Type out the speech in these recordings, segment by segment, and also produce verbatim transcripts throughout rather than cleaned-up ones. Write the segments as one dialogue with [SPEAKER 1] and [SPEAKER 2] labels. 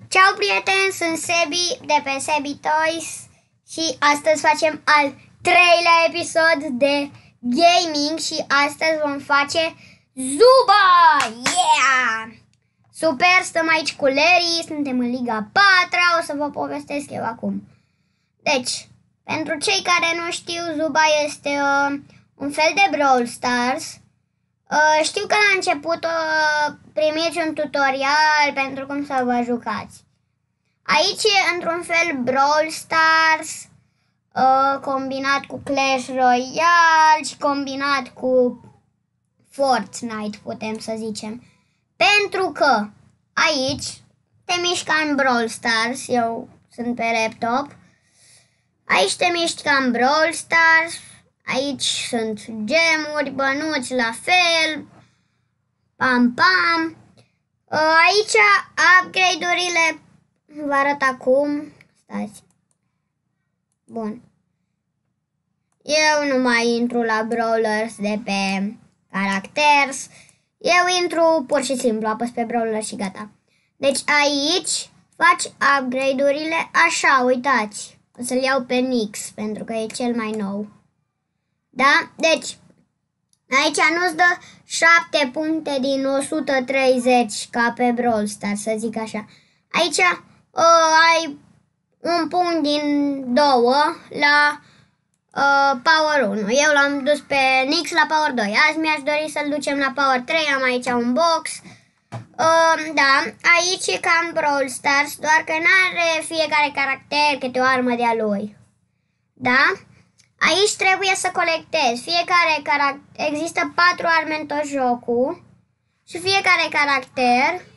[SPEAKER 1] Ciao prieteni, sunt Sebi de pe Sebi Toys și astăzi facem al treilea episod de gaming și astăzi vom face Zuba! Yeah! Super, stăm aici cu Larry, suntem în Liga a patra, o să vă povestesc eu acum. Deci, pentru cei care nu știu, Zuba este uh, un fel de Brawl Stars. Uh, știu că la început uh, primiți un tutorial pentru cum să vă jucați. Aici e într-un fel Brawl Stars uh, combinat cu Clash Royale și combinat cu Fortnite, putem să zicem. Pentru că aici te miști ca în Brawl Stars, eu sunt pe laptop. Aici te miști ca în Brawl Stars. Aici sunt gemuri, bănuți la fel. Pam, pam. Aici upgrade-urile vă arăt acum. Stați. Bun. Eu nu mai intru la brawlers de pe caracters. Eu intru pur și simplu, apăs pe brawler și gata. Deci aici faci upgrade-urile așa, uitați. O să-l iau pe Nix pentru că e cel mai nou. Da? Deci, aici nu-ți dă șapte puncte din o sută treizeci ca pe Brawl Stars, să zic așa. Aici uh, ai un punct din două la uh, Power unu. Eu l-am dus pe Nix la Power doi. Azi mi-aș dori să-l ducem la Power trei. Am aici un box. Uh, da, aici e ca în Brawl Stars, doar că n-are fiecare caracter câte o armă de-a lui. Da? Aici trebuie să colectezi. Fiecare caracter, există patru arme în tot jocul și fiecare caracter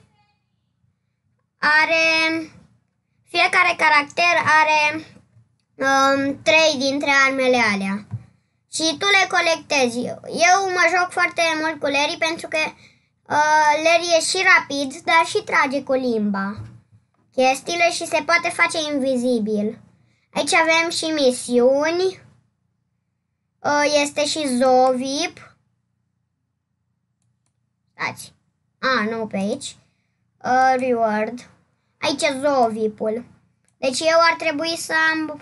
[SPEAKER 1] are fiecare caracter are um, trei dintre armele alea. Și tu le colectezi. Eu mă joc foarte mult cu Larry pentru că uh, Larry e și rapid, dar și trage cu limba chestiile și se poate face invizibil. Aici avem și misiuni. Este și Zovip. Stați. A, nu pe aici. Uh, reward. Aici e Zovipul. Deci eu ar trebui să am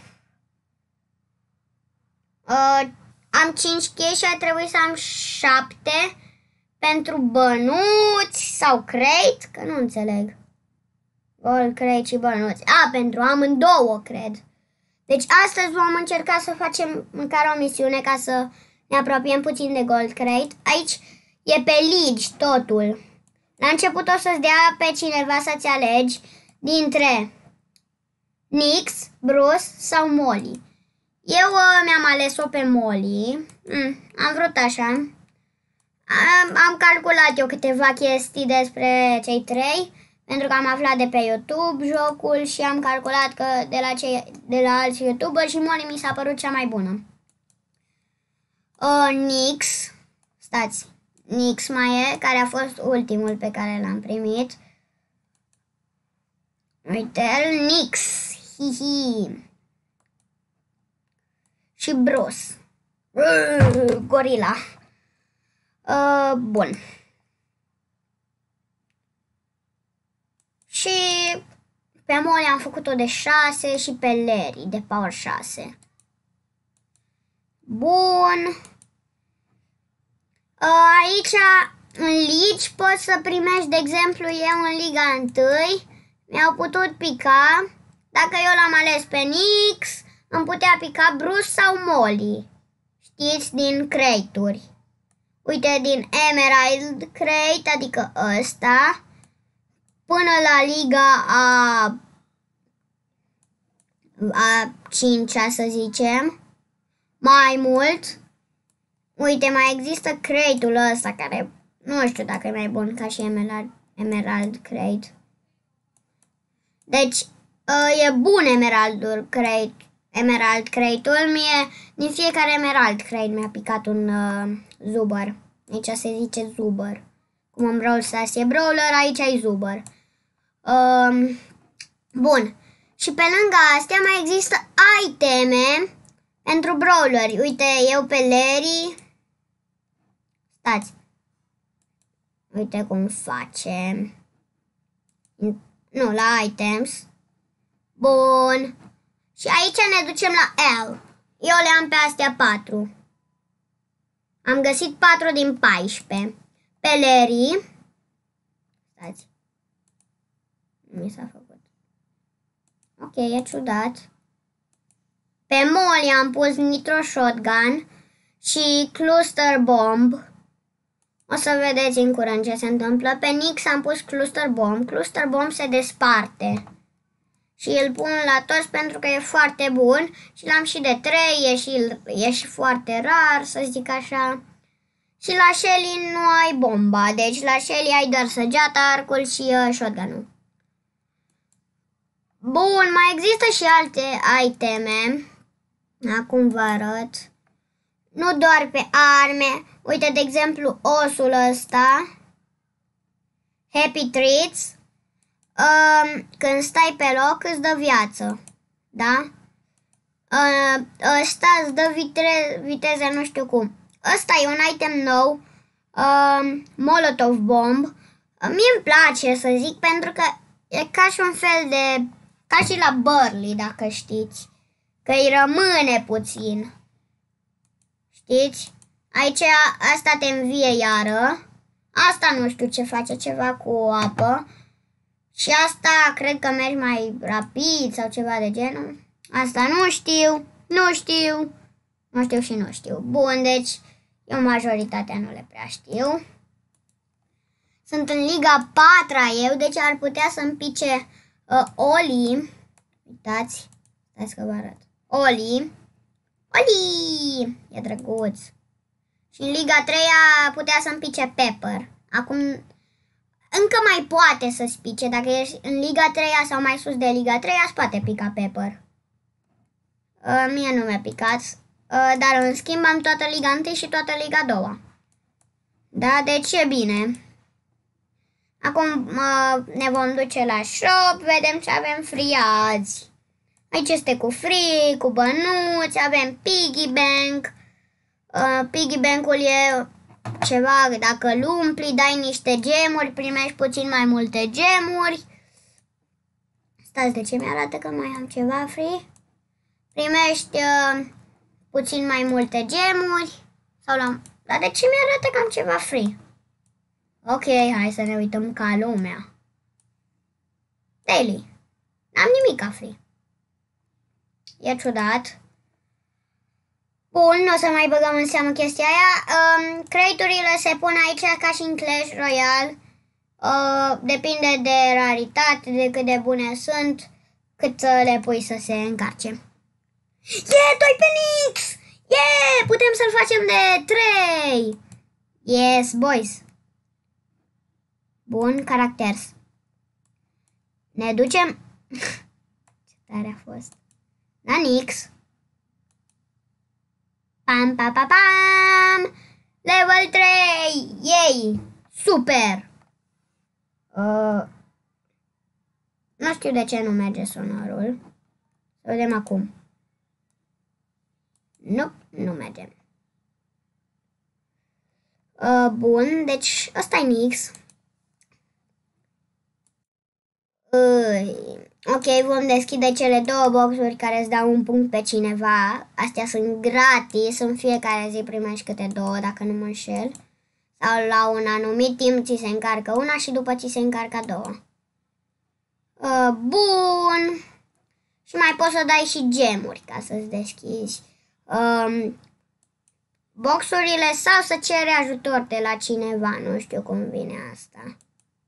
[SPEAKER 1] uh, am cinci chei și ar trebui să am șapte pentru bănuți sau crate, că nu înțeleg. Gold, crate și bănuți. A, pentru amândouă, cred. Deci astăzi vom încerca să facem măcar o misiune ca să ne apropiem puțin de Gold Crate. Aici e pe ligi totul. La început o să-ți dea pe cineva să-ți alegi dintre Nix, Bruce sau Molly. Eu uh, mi-am ales-o pe Molly. Mm, am vrut așa. Am, am calculat eu câteva chestii despre cei trei. Pentru că am aflat de pe YouTube jocul și am calculat că de la, cei, de la alți YouTuberi și Molly mi s-a părut cea mai bună. Uh, Nix, stați, Nix mai e, care a fost ultimul pe care l-am primit. Uite-l, Nix, hihi. Și Bruce, uh, gorila. Uh, bun. Și pe Molly am făcut-o de șase și pe Larry de Power șase. Bun. Aici în ligi poți să primești, de exemplu, eu în Liga unu mi-au putut pica, dacă eu l-am ales pe Nix, îmi putea pica Bruce sau Molly. Știți, din crate-uri. Uite, din Emerald Crate, adică ăsta, până la Liga a, a cincea, să zicem, mai mult. Uite, mai există crate-ul ăsta, care nu știu dacă e mai bun ca și Emerald, Emerald Crate. Deci, e bun Emerald Crate. Emerald Crate-ul, mie, din fiecare Emerald Crate mi-a picat un uh, Zuber. Aici se zice Zuber. Cum în Brawl Stars e Brawler, aici e Zuber. Um, bun. Și pe lângă astea mai există iteme pentru brawleri. Uite, eu pe Larry. Stați. Uite cum face. Nu, la items. Bun. Și aici ne ducem la L. Eu le am pe astea patru. Am găsit patru din paisprezece. Pe Larry. Stați. Mi s-a făcut. Ok, e ciudat. Pe Molly am pus Nitro Shotgun și Cluster Bomb. O să vedeți în curând ce se întâmplă. Pe Nix am pus Cluster Bomb. Cluster Bomb se desparte. Și îl pun la toți pentru că e foarte bun. Și l-am și de trei, e și, e și foarte rar, să zic așa. Și la Shelly nu ai bomba. Deci la Shelly ai doar săgeata, arcul și uh, shotgun-ul. Bun, mai există și alte iteme. Acum vă arăt. Nu doar pe arme. Uite, de exemplu, osul ăsta. Happy Treats. Uh, când stai pe loc îți dă viață. Da? Uh, ăsta îți dă vitre viteză, nu știu cum. Ăsta e un item nou. Uh, Molotov Bomb. Uh, Mie îmi place să zic pentru că e ca și un fel de... Ca și la Burly, dacă știți. Că îi rămâne puțin. Știți? Aici asta te învie iară. Asta nu știu ce face, ceva cu apă. Și asta cred că mergi mai rapid sau ceva de genul. Asta nu știu, nu știu, nu știu și nu știu. Bun, deci eu majoritatea nu le prea știu. Sunt în Liga patra eu, deci ar putea să-mi pice uh, Oli. Uitați, stați că vă arăt. Oli. Oli! E drăguț. Și în Liga trei putea să-mi pice Pepper. Acum încă mai poate să spice. Dacă ești în Liga trei sau mai sus de Liga trei, îți poate pica Pepper. Uh, mie nu mi-a picat. Uh, dar în schimb am toată Liga unu și toată Liga doi. Da, deci e bine. Acum uh, ne vom duce la shop. Vedem ce avem free azi. Aici este cu free, cu bănuți. Avem Piggy Bank. Uh, Piggy Bank-ul e ceva, dacă îl umpli, dai niște gemuri, primești puțin mai multe gemuri. Stați, de ce mi-arată că mai am ceva free? Primești uh, puțin mai multe gemuri. Sau la... Dar de ce mi-arată că am ceva free? Ok, hai să ne uităm ca lumea. Daily. N-am nimic ca free. E ciudat. Bun, nu o să mai băgăm în seamă chestia aia. Um, Crate-urile se pun aici ca și în Clash Royale. Uh, depinde de raritate, de cât de bune sunt, cât să le pui să se încarce. Yeah, doi pe Nix! Yeah, putem să-l facem de trei! Yes, boys! Bun, caracters. Ne ducem... Ce tare a fost! La Nix. Pam, pam, pam, pam! Level trei! Yay! Super! Uh, nu știu de ce nu merge sonorul. Să vedem acum. Nu, nu merge. Uh, bun, deci ăsta e Nix. Uh, ok, vom deschide cele două boxuri care îți dau un punct pe cineva. Astea sunt gratis, în fiecare zi primești câte două, dacă nu mă înșel. Sau la un anumit timp ți se încarcă una și după ți se încarcă două. Uh, bun. Și mai poți să dai și gemuri ca să-ți deschizi uh, boxurile sau să ceri ajutor de la cineva. Nu știu cum vine asta.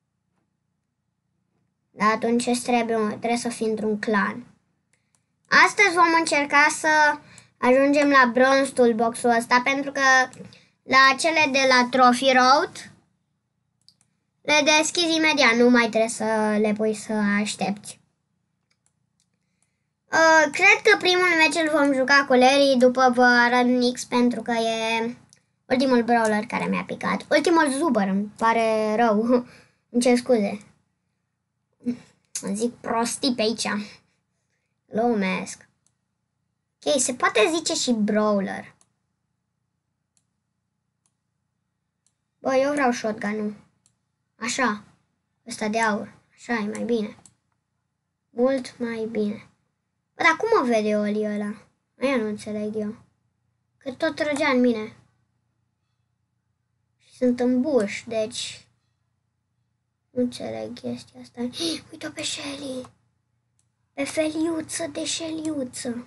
[SPEAKER 1] Dar atunci trebuie, trebuie să fii într-un clan. Astăzi vom încerca să ajungem la Bronze Toolbox-ul ăsta, pentru că la cele de la Trophy Road le deschizi imediat, nu mai trebuie să le pui să aștepți. Uh, cred că primul meci îl vom juca cu Larry, după vă arăt Nix, pentru că e ultimul brawler care mi-a picat. Ultimul Zuber, îmi pare rău. Îmi cer scuze. Zic prostii pe aici. Lumesc. Ok, se poate zice și brawler. Bă, eu vreau shotgun-ul. Așa. Ăsta de aur. Așa e mai bine. mult mai bine. Bă, dar cum o vede Oli ăla? Aia nu înțeleg eu. Că tot trăgea în mine. Și sunt în buș, deci... Nu înțeleg chestia asta. Uite-o pe Shelly. Pe feliuță de Sheliuță.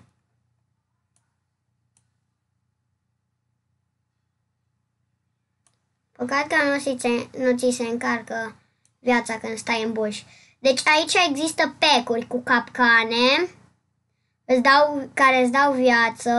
[SPEAKER 1] Păcat că nu ți, se, nu ți se încarcă viața când stai în buș. Deci aici există pecuri cu capcane îți dau, care îți dau viață,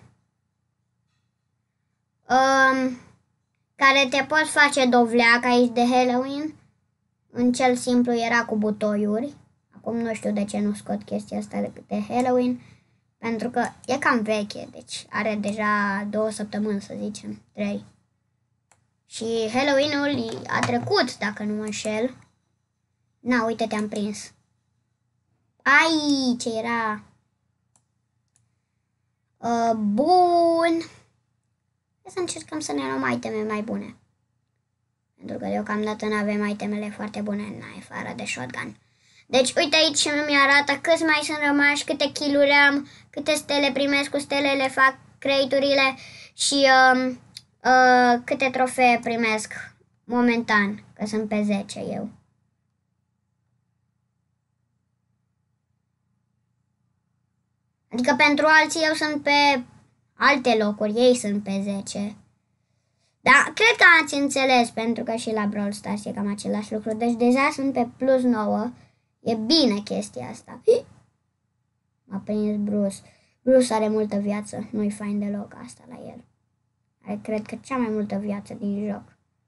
[SPEAKER 1] um, care te poți face dovleac aici de Halloween. În cel simplu era cu butoiuri. Acum nu știu de ce nu scot chestia asta de Halloween, pentru că e cam veche, deci are deja două săptămâni, să zicem, trei. Și Halloween-ul a trecut, dacă nu mă înșel. Na, uite, te-am prins. Ai, ce era? Uh, bun. Hai să încercăm să ne luăm iteme mai bune. Pentru că deocamdată nu avem itemele foarte bune în afară de shotgun. Deci, uite aici și nu mi-arată câți mai sunt rămași, câte kill-uri am, câte stele primesc, cu stelele fac crate-urile și uh, uh, câte trofee primesc momentan, că sunt pe zece eu. Adică pentru alții eu sunt pe alte locuri, ei sunt pe zece. Da, cred că ați înțeles, pentru că și la Brawl Stars e cam același lucru. Deci deja sunt pe plus nouă. E bine chestia asta. M-a prins Bruce. Bruce are multă viață. Nu-i fain deloc asta la el. Are, cred că, cea mai multă viață din joc.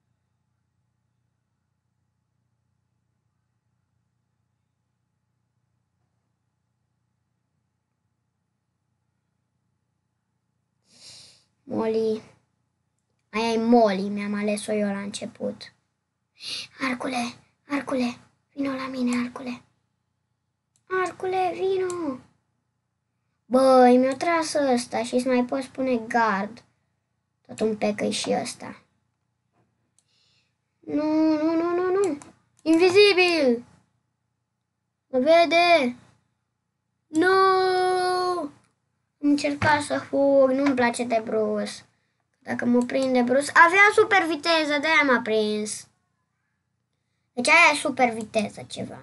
[SPEAKER 1] Molly. Aia e Molly, mi-am ales-o eu la început. Arcule, Arcule, vino la mine, Arcule. Arcule, vino. Băi, mi-a tras ăsta și îți mai poți pune gard. Tot un pecă și ăsta. Nu, nu, nu, nu, nu. Invizibil. Mă vede. Nu. Încerca să fug, nu-mi place de Bruce. Dacă mă prinde Bruce... Avea super viteză, de-aia m-a prins. Deci aia e super viteză ceva.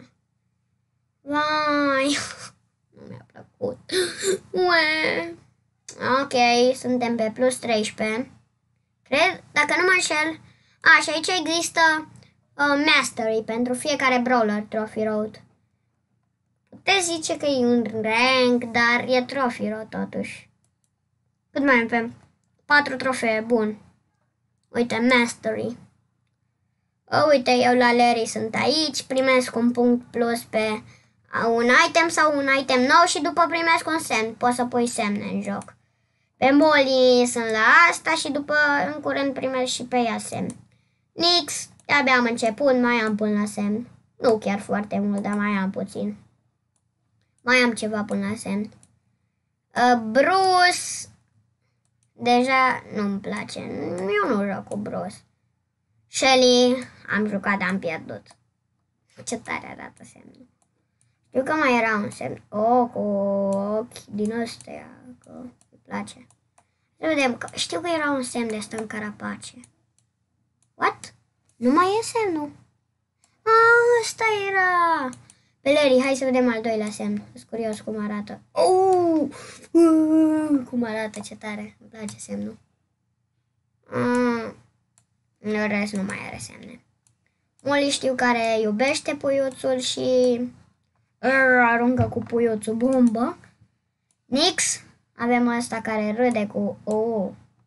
[SPEAKER 1] Vai, nu mi-a plăcut. Ue. Ok, suntem pe plus treisprezece. Cred, dacă nu mă înșel. A, și aici există uh, Mastery pentru fiecare Brawler Trophy Road. Puteți zice că e un rank, dar e Trophy Road totuși. Cât mai avem? Patru trofee, bun. Uite, Mastery. O, uite, eu la Larry sunt aici, primesc un punct plus pe un item sau un item nou și după primesc un semn. Poți să pui semne în joc. Pe Molly sunt la asta și după, în curând, primesc și pe ea semn. Nix, abia am început, mai am până la semn. Nu chiar foarte mult, dar mai am puțin. Mai am ceva până la semn. Uh, Bruce... Deja nu-mi place. Eu nu joc cu Bruce. Shelly, am jucat, dar am pierdut. Ce tare arată semnul. Știu că mai era un semn. Oh, cu ochi din ăstea. Că îmi place. Să vedem. Că știu că era un semn de ăsta în carapace. What? Nu mai e semnul. Ah, ăsta era. Pe Larry, hai să vedem al doilea semn. Sunt curios cum arată. Oh! Uh, cum arată, ce tare. Îmi place semnul. Mm. În rest nu mai are semne. Molly știu care iubește puiuțul și uh, aruncă cu puiuțul bombă. Nix, avem ăsta care râde cu oh.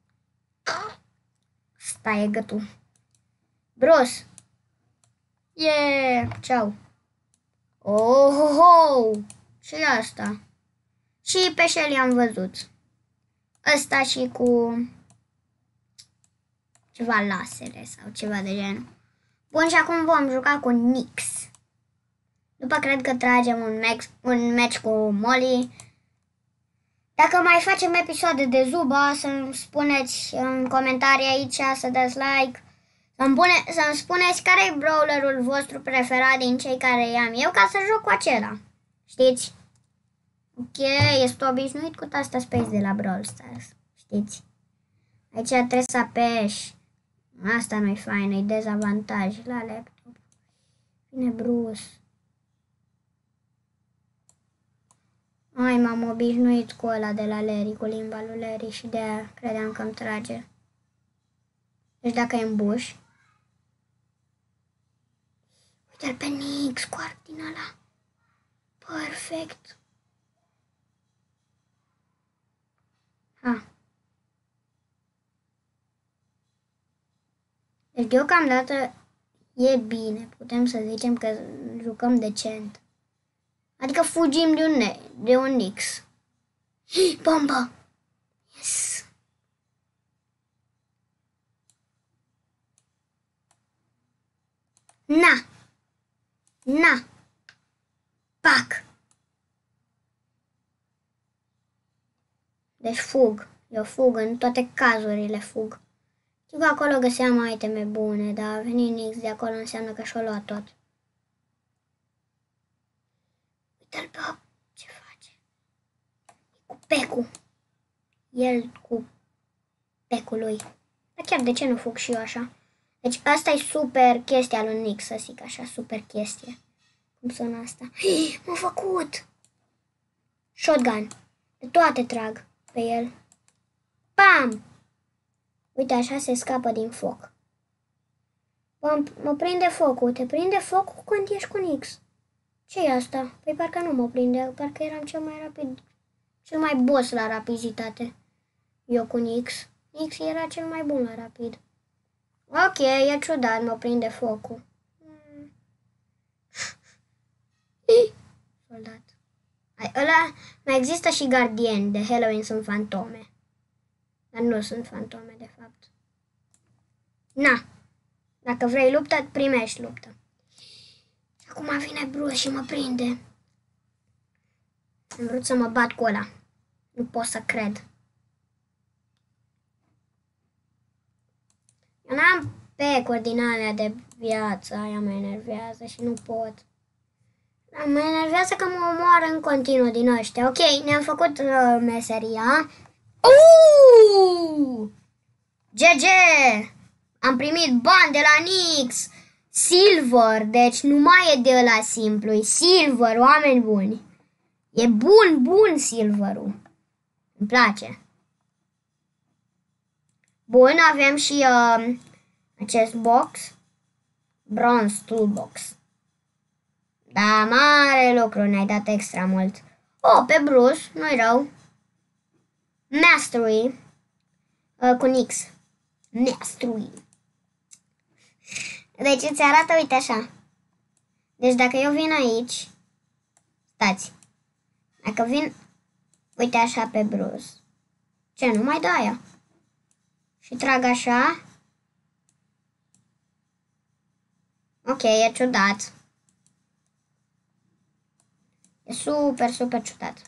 [SPEAKER 1] Stai, e gâtul. Bruce. Yeah, ceau. Oh, ho, ho. Și asta. Și pe Shelly am văzut. Ăsta și cu ceva lasere sau ceva de genul. Bun, și acum vom juca cu Nix. După cred că tragem un, max, un match cu Molly. Dacă mai facem episoade de Zuba, să-mi spuneți în comentarii aici, să dați like. Să-mi, pune, să-mi spuneți care e brawlerul vostru preferat din cei care i-am eu, ca să joc cu acela. Știți? Ok, este obișnuit cu tasta Space de la Brawl Stars. Știți? Aici trebuie să apeși. Asta nu-i fain, e dezavantaj la laptop. Vine Bruce. Ai, m-am obișnuit cu ăla de la Larry, cu limba lui Larry și de aia credeam că îmi trage. Deci dacă e în buș. Uite-l pe Nix cu arc din ăla. Perfect. Ha. Deci deocamdată e bine. Putem să zicem că jucăm decent. Adică fugim de un, de un Nix. Bombă! Yes! Na! Na! Pac! Deci fug. Eu fug, în toate cazurile fug. Știu că acolo găseam iteme bune, dar a venit Nix de acolo, înseamnă că și-o luat tot. Uite-l pe ce face. Cu pecul. El cu pecul lui. Dar chiar de ce nu fug și eu așa? Deci asta e super chestia lui Nix, să zic așa, super chestie. Cum sună asta? M-a făcut! Shotgun. De toate trag pe el. Pam! Uite, așa se scapă din foc. Mă, mă prinde focul. Te prinde focul când ești cu Nix. Ce e asta? Păi parcă nu mă prinde. Parcă eram cel mai rapid. Cel mai boss la rapiditate. Eu cu Nix. Nix era cel mai bun la rapid. Ok, e ciudat, mă prinde focul. Hmm. Soldat. Ai, ăla, mai există și gardieni de Halloween, sunt fantome. Dar nu sunt fantome, de fapt. Na. Dacă vrei luptă, primești luptă. Acum vine Bruce și mă prinde. Am vrut să mă bat cu ăla. Nu pot să cred. Eu n-am pecuri din alea de viață. Aia mă enervează și nu pot. Dar mă enervează că mă omoară în continuu din ăștia. Ok, ne-am făcut uh, meseria. Uuuu! G G! Am primit bani de la Nix. Silver, deci nu mai e de ăla simplu, e silver, oameni buni. E bun, bun silverul. Îmi place. Bun, avem și uh, acest box. Bronze Toolbox. Da, mare lucru, ne-ai dat extra mult. Oh, pe Bruce, nu-i rău. Mastery. Uh, cu Nix. Mastery. Deci îți arată, uite așa. Deci dacă eu vin aici, stați. Dacă vin, uite așa pe Bruce. Ce, nu mai dă aia? Și trag așa. Ok, e ciudat. E super, super ciudat.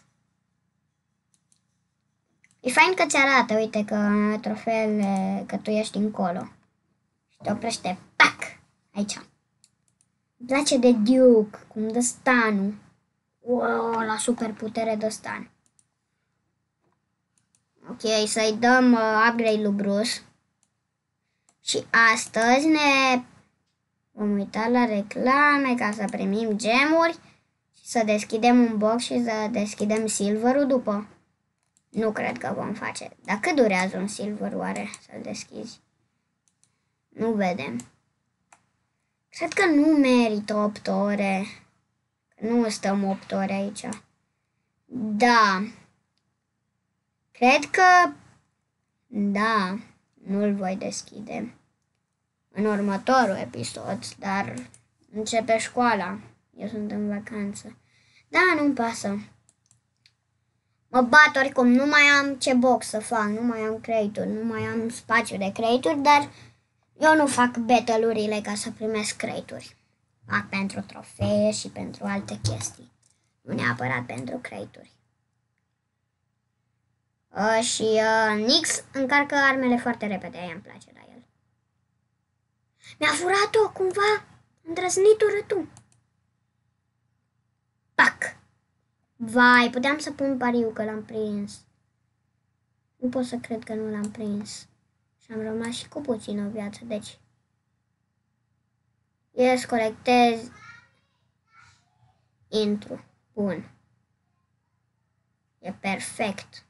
[SPEAKER 1] E fain că ți arată, uite, că trofeele, că tu ești încolo. Și te oprește, pac, aici. Îmi place de Duke, cum dă stanul. Wow, la super putere de stan. Ok, să-i dăm uh, upgrade lui Bruce. Și astăzi ne vom uita la reclame ca să primim gemuri și să deschidem un box și să deschidem silverul după. Nu cred că vom face. Dar cât durează un silver oare să-l deschizi? Nu vedem. Cred că nu merită opt ore. Nu stăm opt ore aici. Da. Cred că... Da. Nu-l voi deschide în următorul episod, dar începe școala. Eu sunt în vacanță. Da, nu-mi pasă. Mă bat oricum, nu mai am ce box să fac, nu mai am crate-uri, nu mai am spațiu de crate-uri, dar eu nu fac battle-urile ca să primesc crate-uri. Fac pentru trofee și pentru alte chestii, nu neapărat pentru crate-uri. Uh, și uh, Nix încarcă armele foarte repede, aia îmi place la el. Mi-a furat-o cumva, îndrăznitură tu. Pac! Vai, puteam să pun pariu că l-am prins. Nu pot să cred că nu l-am prins. Și am rămas și cu puțină viață, deci... Yes, colectez. Intru. Bun. E perfect.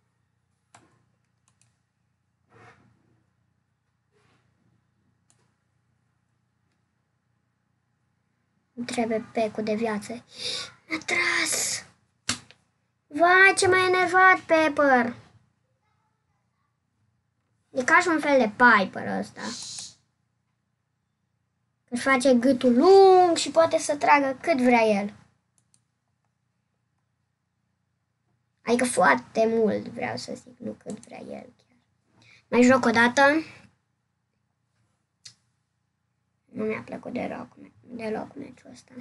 [SPEAKER 1] Îmi trebuie pecul de viață. M-a tras! Vai, ce m-a enervat Pepper! E ca și un fel de Piper ăsta. Își face gâtul lung și poate să tragă cât vrea el. Adică foarte mult, vreau să zic, nu cât vrea el chiar. Mai joc o dată. Nu mi-a plăcut deloc, deloc meciul ăsta.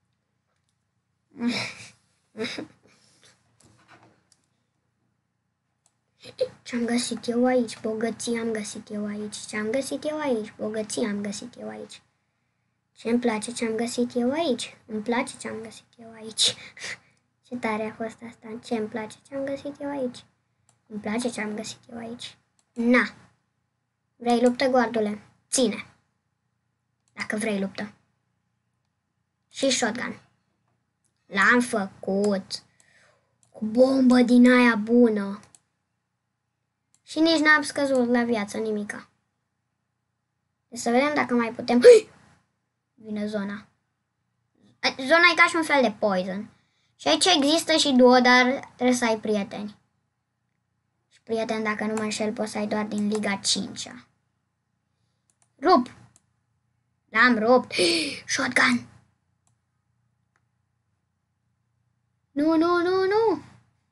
[SPEAKER 1] Ce-am găsit eu aici? Bogăție am găsit eu aici. Ce-am găsit eu aici? Bogăție am găsit eu aici. Ce-mi place ce-am găsit eu aici? Îmi place ce-am găsit eu aici. Ce tare a fost asta. Ce-mi place ce-am găsit eu aici? Îmi place ce-am găsit eu aici. Na. Vrei luptă, gordule? Ține. Dacă vrei luptă. Și shotgun. L-am făcut. Cu bombă din aia bună. Și nici n-am scăzut la viață nimica. Deci să vedem dacă mai putem... Vine zona. Zona e ca și un fel de poison. Și aici există și duo, dar trebuie să ai prieteni. Și prieteni, dacă nu mă înșel, poți să ai doar din Liga cincea. Rup! L-am rupt. Shotgun! Nu, nu, nu, nu!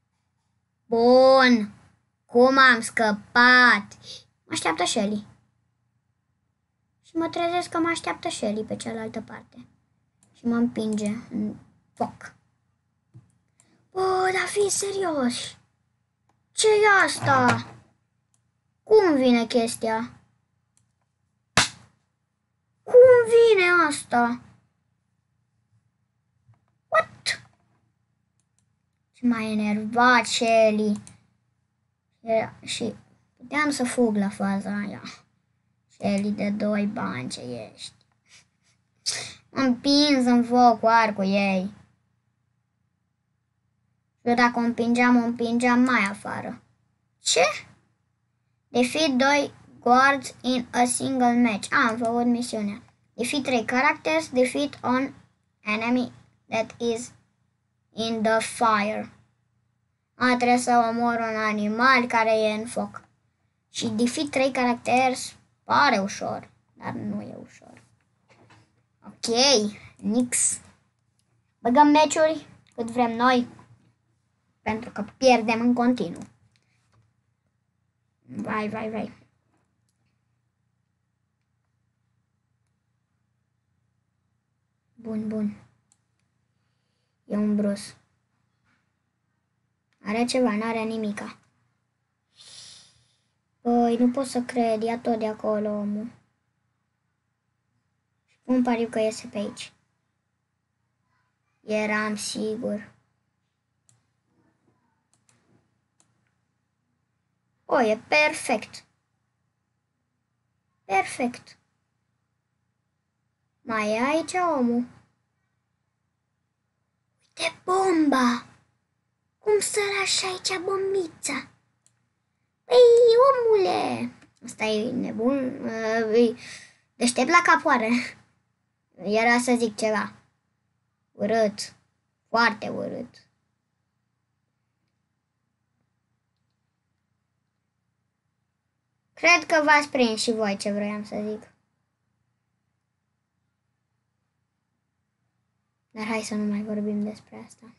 [SPEAKER 1] Bun! Cum am scăpat? Mă așteaptă Shelly. Și mă trezesc că mă așteaptă Shelly pe cealaltă parte. Și mă împinge în foc. Bă, dar fii serios! Ce e asta? Cum vine chestia? Cum vine asta? What? Ce m-a enervat Shelly. Și puteam să fug la faza aia. Shelly de doi bani ce ești. Mă împins în foc cu arcul ei. Și dacă o împingeam, o împingeam mai afară. Ce? Defeat doi guards in a single match. Ah, am făcut misiunea. Defeat three characters. Defeat on enemy that is in the fire. A, trebuie să omor un animal care e în foc. Și defeat trei caracteri pare ușor, dar nu e ușor. Ok, nix. Băgăm meciuri cât vrem noi, pentru că pierdem în continuu. Vai, vai, vai. Bun, bun. E un brus. Are ceva, n-are nimica. Păi, nu pot să cred, ia tot de acolo omul. Și pun pariu că iese pe aici. Eram sigur. O, e perfect. Perfect. Mai e aici omul. Uite bomba! Cum să lași aici bombița? Păi, omule! Ăsta e nebun, e deștept la capoare. Era să zic ceva. Urât. Foarte urât. Cred că v-ați prins și voi ce vroiam să zic. Dar hai să nu mai vorbim despre asta.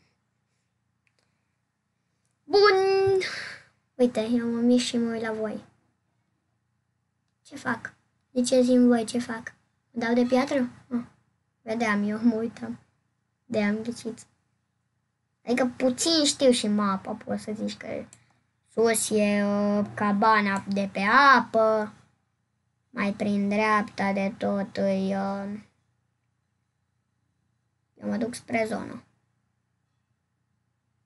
[SPEAKER 1] Bun! Uite, eu mă mișc și mă uit la voi. Ce fac? De ce zi-mi voi ce fac? Mă dau de piatră? Oh, vedeam eu, mă uitam. De-am ghicit. Adică puțin știu și mapa, poți să zici că sus e uh, cabana de pe apă, mai prin dreapta de tot îi... Uh, eu mă duc spre zonă.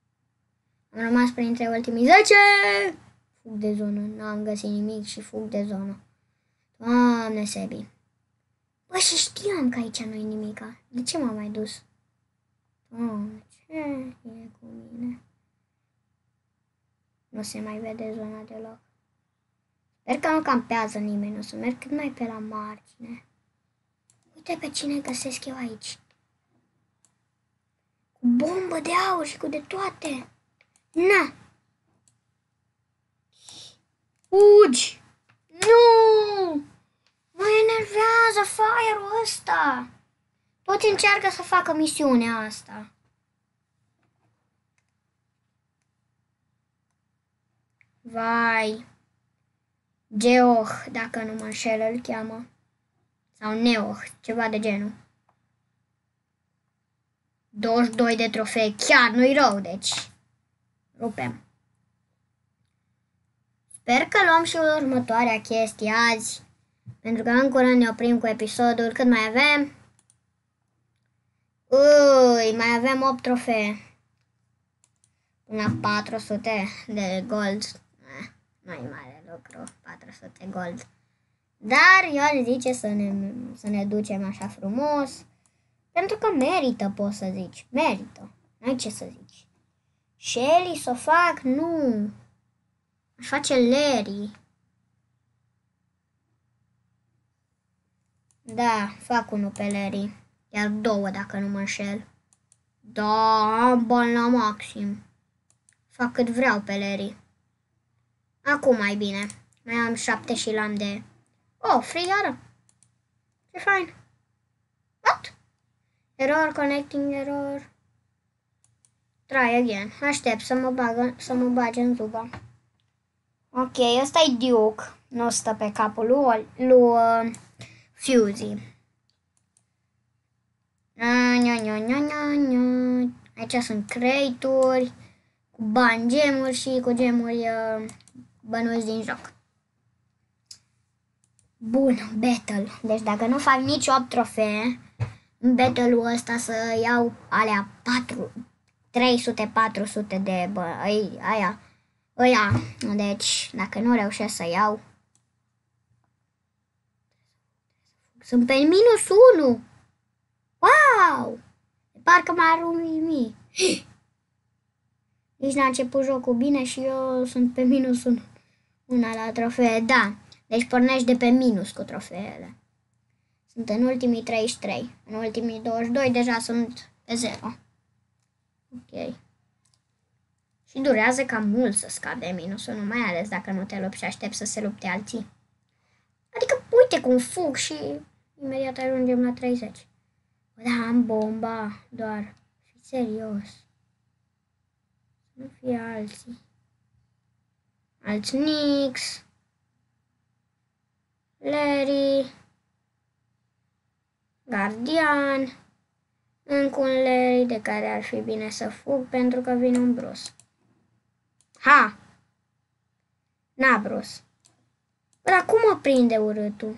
[SPEAKER 1] Am rămas printre ultimii zece. Fug de zonă. N-am găsit nimic și fug de zonă. Doamne, Sebi. Bă, și știam că aici nu-i nimica. De ce m-am mai dus? Doamne, ce e cu mine? Nu se mai vede zona deloc. Sper că nu campează nimeni. O să merg cât mai pe la margine. Uite pe cine găsesc eu aici. Cu bombă de aur și cu de toate. Na! Fugi! Nu! Mă enervează fireul ăsta. Toți încearcă să facă misiunea asta. Vai. Geoh, dacă nu mă înșel, îl cheamă. Sau Neoh, ceva de genul. douăzeci și doi de trofee, chiar nu-i rău, deci rupem. Sper că luăm și următoarea chestie azi, pentru că în curând ne oprim cu episodul. Cât mai avem? Ui, mai avem opt trofee. Până la patru sute de gold. Eh, nu-i mare lucru, patru sute gold. Dar eu aș zice să ne, să ne ducem așa frumos. Pentru că merită, poți să zici. Merită. N-ai ce să zici. Shelly să o fac? Nu. Aș face Larry. Da, fac unul pe Larry. Iar două dacă nu mă înșel. Da, am bani la maxim. Fac cât vreau pe Larry. Acum mai bine. Mai am șapte și l-am de... Oh, free iară. Ce fain. What? Error, connecting error. Try again. Aștept să mă, bagă, să mă bage în zuba. Ok, ăsta e Duke. Nu stă pe capul lui, lui uh, Fusey. Aici sunt crate-uri cu bani, gemuri și cu gemuri uh, bănuți din joc. Bun, battle. Deci dacă nu fac nici opt trofee, în battle-ul ăsta să iau alea patru, trei sute patru sute de bă, aia, aia. Deci dacă nu reușesc să iau, sunt pe minus unu. Wow! Parcă m-a rumit. Nici n-a început jocul bine și eu sunt pe minus unu. Una la trofee, da. Deci pornești de pe minus cu trofeele. Sunt în ultimii treizeci și trei. În ultimii douăzeci și doi deja sunt pe zero. Ok. Și durează cam mult să scapi de minus unu, mai ales dacă nu te lupți și aștept să se lupte alții. Adică uite cum fug și imediat ajungem la treizeci. Da, am bomba, doar fi serios. Nu fie alții. Alți Nix. Larry. Guardian. Încă un Larry de care ar fi bine să fug pentru că vine un Bruce. Ha! N-a Bruce. Dar cum mă prinde urâtul?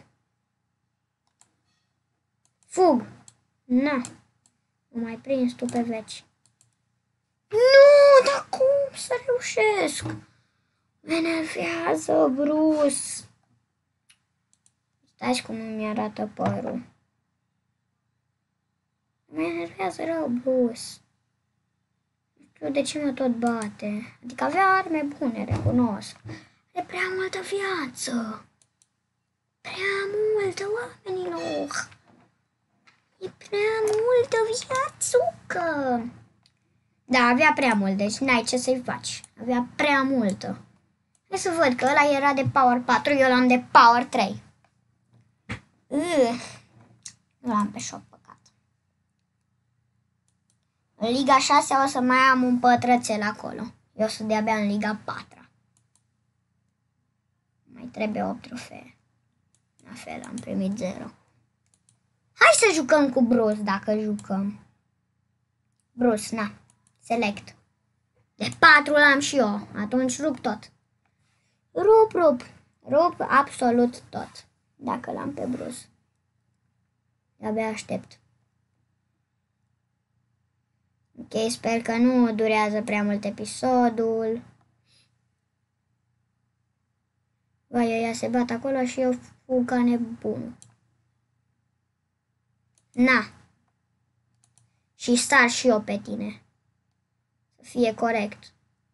[SPEAKER 1] Fug! Na! Mă mai prins tu pe veci. Nu! Dar cum să reușesc? Mă enervează Bruce. Stai cum îmi arată părul. Mă enervează rău Bruce. Nu știu de ce mă tot bate. Adică avea arme bune, recunosc. Are prea multă viață. Prea multă, oamenilor. E prea multă viațucă. Da, avea prea mult, deci n-ai ce să-i faci. Avea prea multă. Hai să văd că ăla era de power patru, eu l-am de power trei. Uh, nu l-am pe shop, păcat. În Liga șase o să mai am un pătrățel acolo. Eu sunt de-abia în Liga patru. Mai trebuie opt trofee. La fel, am primit zero. Hai să jucăm cu Bruce, dacă jucăm. Bruce, na. Select. De patru l-am și eu. Atunci rup tot. Rup, rup. Rup absolut tot. Dacă l-am pe Bruce. De-abia aștept. Ok, sper că nu durează prea mult episodul. Vai, ăia se bat acolo și eu fug ca nebun. Na. Și sar și eu pe tine. Să fie corect.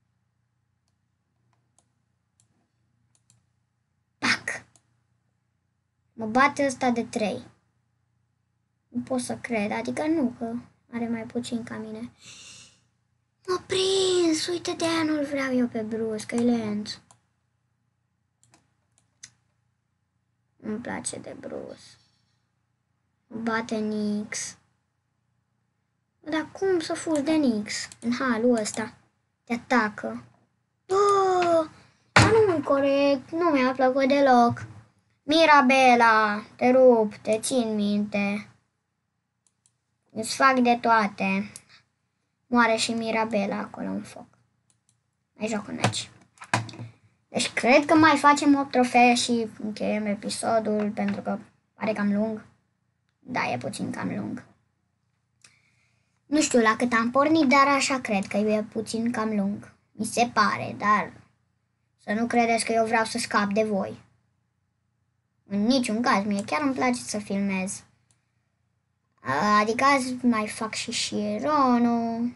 [SPEAKER 1] Pac. Mă bate ăsta de trei. Nu pot să cred, adică nu, că are mai puțin ca mine. M-a prins, uite, de aia nu-l vreau eu pe Bruce, că e lent. Îmi place de Bruce. Mă bate Nix. Dar cum să fugi de Nix în halul ăsta? Te atacă. Bă, dar nu-i corect, nu mi-a plăcut deloc. Mirabela, te rup, te țin minte. Îți fac de toate. Moare și Mirabela acolo în foc. Mai joc un meci. Deci cred că mai facem opt trofee și încheiem episodul pentru că pare cam lung. Da, e puțin cam lung. Nu știu la cât am pornit, dar așa cred că e puțin cam lung. Mi se pare, dar să nu credeți că eu vreau să scap de voi. În niciun caz, mie chiar îmi place să filmez. Adică azi mai fac și șironul.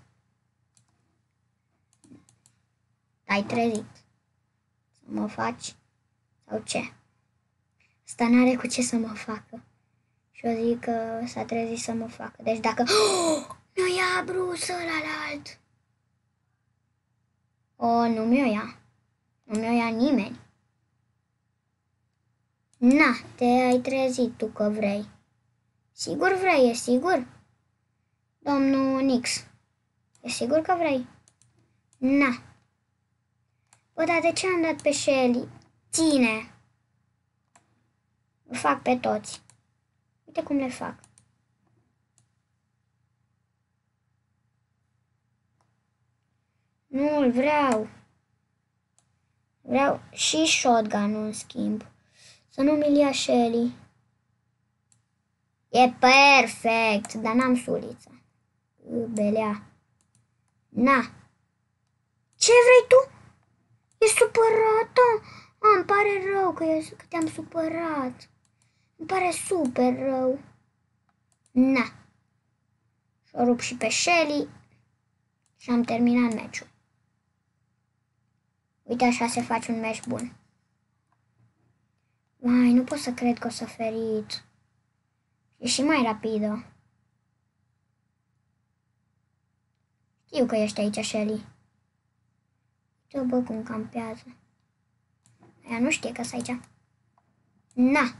[SPEAKER 1] Ai trezit să mă faci? Sau ce? Asta n-are cu ce să mă facă. Și eu zic că s-a trezit să mă facă. Deci dacă... Oh, mi-o ia Bruce ălalt. O, nu mi-o ia. Nu mi-o ia nimeni. Na, te-ai trezit tu că vrei. Sigur vrei, e sigur? Domnul Nix, e sigur că vrei? Na. Bă, dar de ce am dat pe Shelly? Ține! Îl fac pe toți. Uite cum le fac. Nu, îl vreau. Vreau și shotgun-ul în schimb. Să nu mi-l ia Shelly. E perfect, dar n-am suliță. Belea. Na. Ce vrei tu? E supărată? Ah, îmi pare rău că, eu, că te-am supărat. Îmi pare super rău. Na. Și-o rup și pe Shelly. Și am terminat meciul. Uite, așa se face un meci bun. Vai, nu pot să cred că o să ferit. E și mai rapidă. Știu că ești aici, Shelly. Uite, bă, cum campează. Ea nu știe că sunt aici. Na.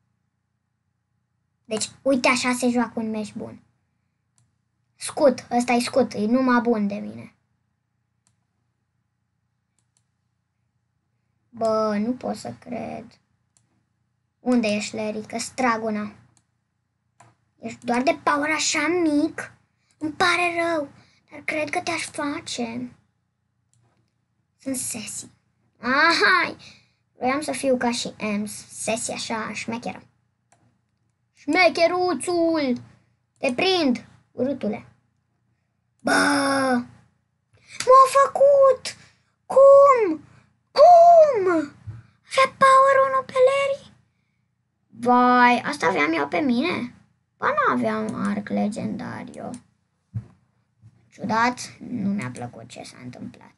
[SPEAKER 1] Deci, uite, așa se joacă un meci bun. Scut, ăsta e scut, e numai bun de mine. Bă, nu pot să cred. Unde ești, Larry? Că straguna. Ești doar de power așa mic? Îmi pare rău, dar cred că te-aș face. Sunt Sassy. Ahai! Vreau să fiu ca și Ems. Sassy așa, șmecheră. Șmecheruțul! Te prind, urâtule. Bă! M-a făcut! Cum? Cum? Avea power unu pe Larry? Vai, asta aveam eu pe mine? Ba, nu aveam arc legendar eu. Ciudat, nu mi-a plăcut ce s-a întâmplat.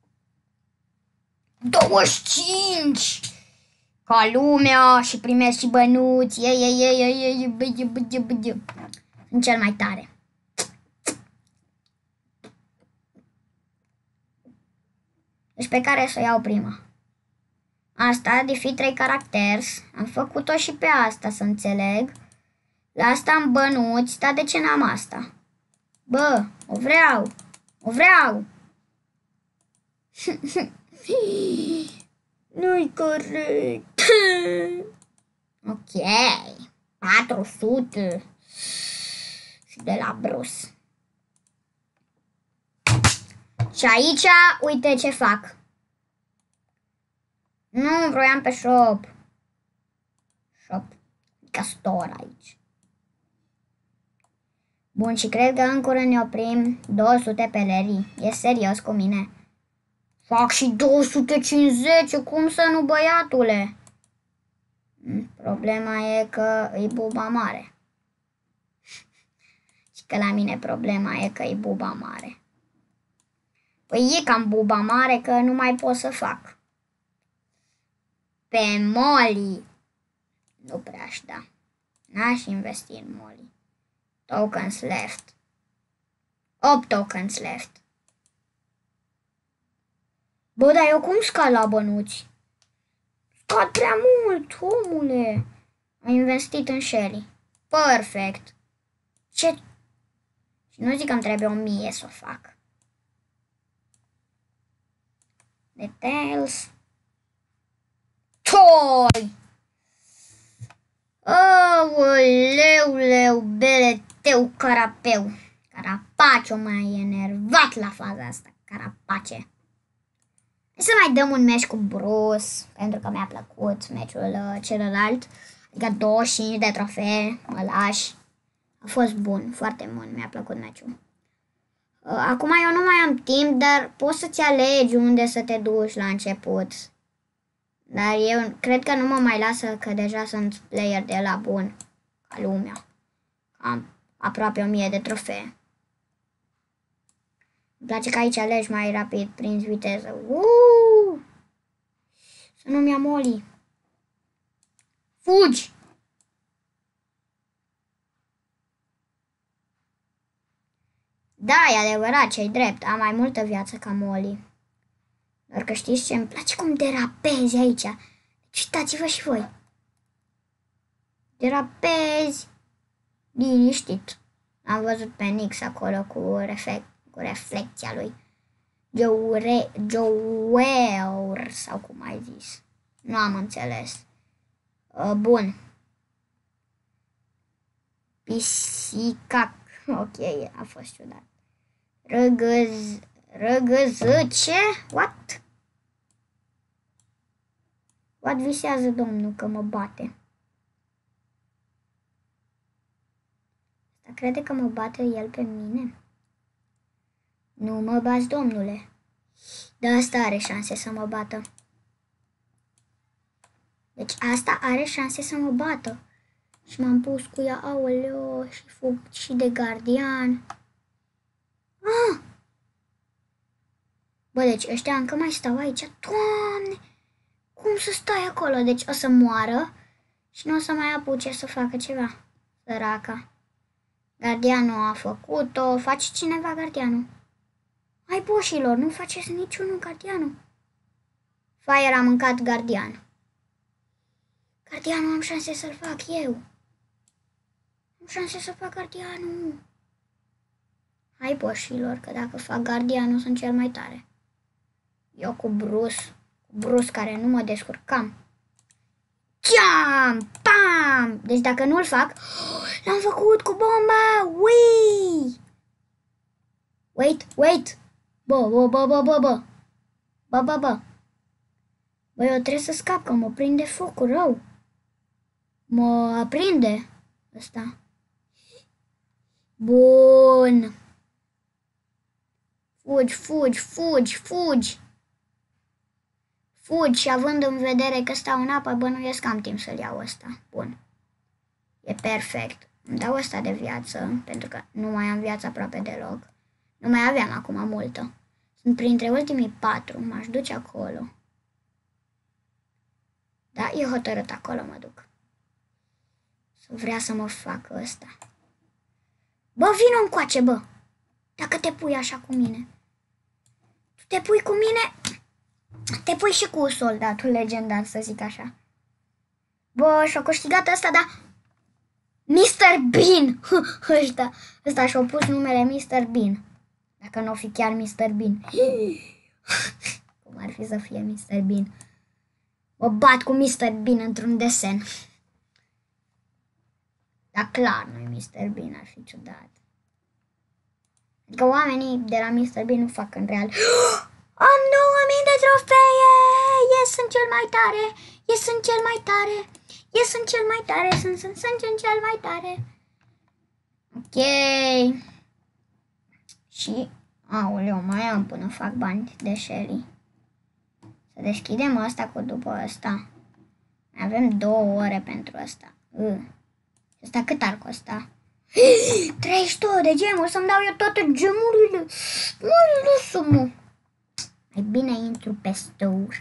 [SPEAKER 1] douăzeci și cinci! Ca lumea și primesc și bănuți. Ei, ei, ei, ei, ei, băi, băi, băi. Sunt cel mai tare. Deci pe care să o iau prima? Asta, defeat trei caracteri. Am făcut-o și pe asta, să înțeleg. La asta am bănuți, dar de ce n-am asta? Bă, o vreau. O vreau. Nu-i corect. Ok. patru sute. Și de la Bruce. Și aici, uite ce fac. Nu, vroiam pe shop. Shop. Ca store aici. Bun, și cred că în curând ne oprim două sute pelerii. E serios cu mine? Fac și două sute cincizeci, cum să nu, băiatule? Problema e că e buba mare. Și că la mine problema e că e buba mare. Păi e cam buba mare că nu mai pot să fac. Pe Molly nu prea aș da. N-aș investi în Molly. Tokens left. opt tokens left. Bă, dar eu cum scad la bănuți? Scad prea mult, omule. Am investit în Shelly. Perfect. Ce? Și nu zic că îmi trebuie o mie să o fac. Details. Toi! Aoleu, bele teu, carapeu. Carapace, m-a enervat la faza asta, carapace. Să mai dăm un meci cu Bruce, pentru că mi-a plăcut meciul uh, celălalt. Adică douăzeci și cinci de trofee, mă lași. A fost bun, foarte bun, mi-a plăcut meciul. Uh, acum eu nu mai am timp, dar poți să-ți alegi unde să te duci la început. Dar eu cred că nu mă mai lasă, că deja sunt player de la bun, ca lumea. Am aproape o mie de trofee. Îmi place că aici alegi mai rapid, prin viteză. Uuu! Să nu-mi ia Molly. Fugi! Da, e adevărat, ce-i drept. Am mai multă viață ca Molly. Doar că știți ce? Îmi place cum derapezi aici. Deci uitați-vă și voi. Derapezi. Liniștit. Am văzut pe Nix acolo cu, reflect, cu reflecția lui. Joure, Jower, sau cum ai zis. Nu am înțeles. Uh, bun. Pisicac. Ok, a fost ciudat. Răgăz... Răgăzăce? What? What visează domnul că mă bate? Asta crede că mă bate el pe mine? Nu mă bați, domnule. Dar asta are șanse să mă bată. Deci asta are șanse să mă bată. Și m-am pus cu ea, aoleo, și fug și de gardian. Ah! Bă, deci ăștia încă mai stau aici. Doamne! Cum să stai acolo? Deci o să moară și nu o să mai apuce să facă ceva. Săraca. Gardianul a făcut-o. Face cineva gardianul? Hai, boșilor, nu faceți niciunul gardianul. Fire a mâncat gardian. Gardianul am șanse să-l fac eu. Am șanse să fac gardianul. Hai, boșilor, că dacă fac gardianul sunt cel mai tare. Eu cu Bruce, cu Bruce care nu mă descurcam. Ciam! Pam! Deci dacă nu-l fac, l-am făcut cu bomba! Ui! Wait, wait! Bă, bă, bă, bă, bă, bă! Bă, bă, bă! Bă, eu trebuie să scap, că mă prinde focul rău. Mă aprinde ăsta. Bun! Fugi, fugi, fugi, fugi! Fugi și având în vedere că stau în apă, bănuiesc că am timp să-l iau ăsta. Bun. E perfect. Îmi dau ăsta de viață, pentru că nu mai am viață aproape deloc. Nu mai aveam acum multă. Sunt printre ultimii patru. M-aș duce acolo. Da, e hotărât, acolo mă duc. Să vrea să mă facă ăsta. Bă, vină încoace, bă! Dacă te pui așa cu mine. Tu te pui cu mine... Te pui și cu soldatul legendar, să zic așa. Bă, și-a câștigat ăsta, da? mister Bean! Ăsta, ăsta și-a pus numele mister Bean. Dacă nu o fi chiar mister Bean. Cum ar fi să fie mister Bean? Mă bat cu mister Bean într-un desen. Dar clar, nu e mister Bean, ar fi ciudat. Adică oamenii de la mister Bean nu fac în real. Am nouă mii de trofee! Yes, sunt cel mai tare! Yes, sunt cel mai tare! Yes, sunt cel mai tare! Sunt, sunt, sunt cel mai tare! Ok. Și, aoleu, mai am până fac bani de Shelly. Să deschidem asta cu după asta. Mai avem două ore pentru asta. Uh. Asta cât ar costa? treizeci și două de gemuri, să-mi dau eu toate gemurile. Nu-i lasă-mă. Mai bine intru pe store.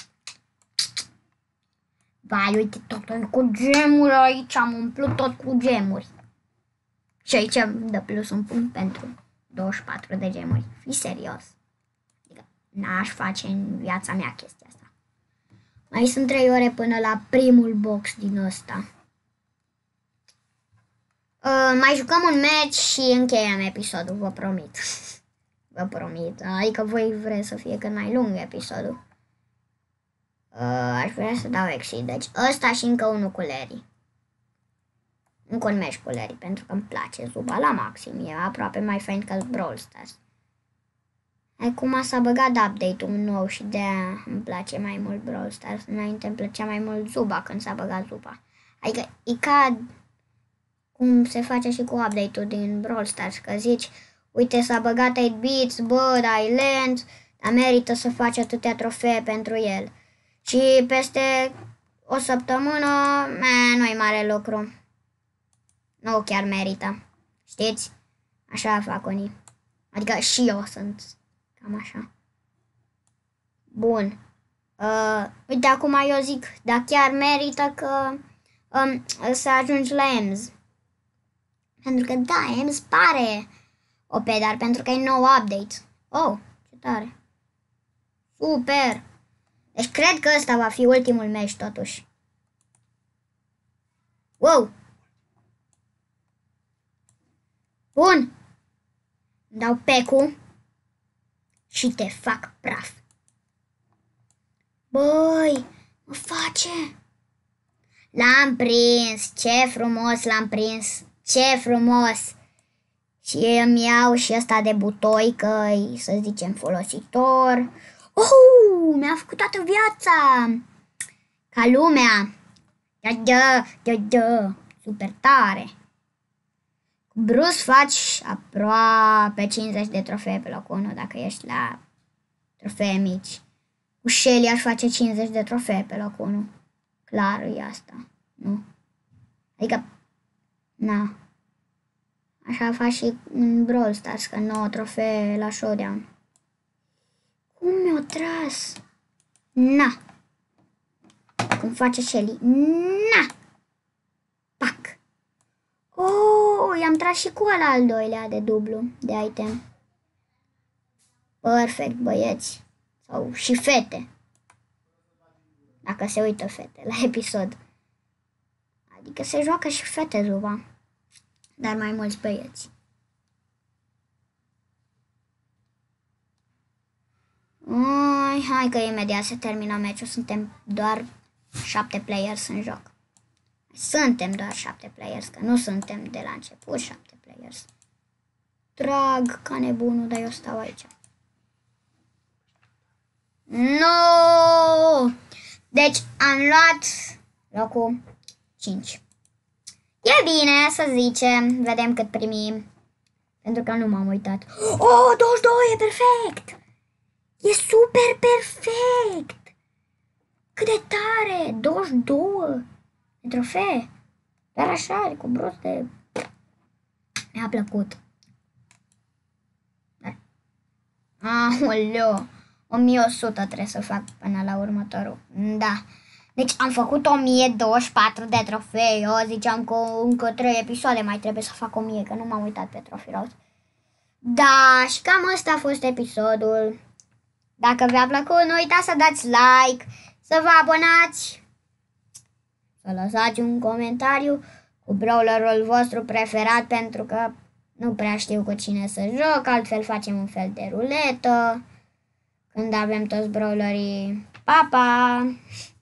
[SPEAKER 1] Vai, uite, totul cu gemuri aici, am umplut tot cu gemuri. Și aici îmi dă plus un punct pentru douăzeci și patru de gemuri. Fii serios. Adică n-aș face în viața mea chestia asta. Mai sunt trei ore până la primul box din ăsta. Uh, mai jucăm un match și încheiem episodul, vă promit. Vă promit. Adică voi vreți să fie cât mai lung episodul. Uh, aș vrea să dau exit. Deci ăsta și încă unul cu Larry. Încă un match cu Larry, pentru că îmi place Zuba la maxim. E aproape mai fain ca Brawl Stars. Acum s-a băgat update-ul nou și de-aia îmi place mai mult Brawl Stars. Înainte îmi plăcea mai mult Zuba când s-a băgat Zuba. Adică e ca cum se face și cu update-ul din Brawl Stars. Că zici, uite s-a băgat opt bits, bă, dar e lent, dar merită să faci atâtea trofee pentru el. Și peste o săptămână, nu-i mare lucru. Nu chiar merită. Știți? Așa fac unii. Adică și eu sunt cam așa. Bun. Uh, uite, acum eu zic, dar chiar merită că um, să ajungi la Ems. Pentru că, da, Ems pare O P, dar pentru că e nou update. Oh, ce tare. Super. Deci cred că ăsta va fi ultimul match totuși. Wow. Bun. Îmi dau pecu și te fac praf. Băi, mă face. L-am prins. Ce frumos l-am prins. Ce frumos. Și îmi iau și ăsta de butoi, că să zicem folositor. Oh, mi-a făcut toată viața. Ca lumea. Da, da, da, da. Super tare. Cu Bruce faci aproape cincizeci de trofee pe locul unu dacă ești la trofee mici. Cu Shelly aș face cincizeci de trofee pe locul unu. Clar e asta. Nu? Adică, na. Așa faci și în Brawl Stars, că nouă trofee la showdown. Cum mi-o tras? Na. Cum face Shelly? Na. Pac. Oh, i-am tras și cu ăla al doilea de dublu de item. Perfect, băieți. Sau și fete. Dacă se uită fete la episod. Adică se joacă și fete Zuba. Dar mai mulți băieți. Ui, hai că imediat se termină meciul. Suntem doar șapte players în joc. Suntem doar șapte players, că nu suntem de la început șapte players. Trag ca nebunul, dar eu stau aici. No! Deci am luat locul cinci. E bine, să zicem. Vedem cât primim. Pentru că nu m-am uitat. Oh, douăzeci și doi, e perfect! E super perfect! Cât de tare! douăzeci și doi de trofee. Dar așa, cu brost de... Mi-a plăcut. Dar... Aoleu! o mie o sută trebuie să fac până la următorul. Da. Deci am făcut o mie douăzeci și patru de trofei. Eu ziceam că încă trei episoade mai trebuie să fac o mie, că nu m-am uitat pe Trophy Roast. Da, și cam ăsta a fost episodul. Dacă v-a plăcut, nu uitați să dați like, să vă abonați, să lăsați un comentariu cu brawlerul vostru preferat, pentru că nu prea știu cu cine să joc, altfel facem un fel de ruletă când avem toți brawlerii. Pa, pa!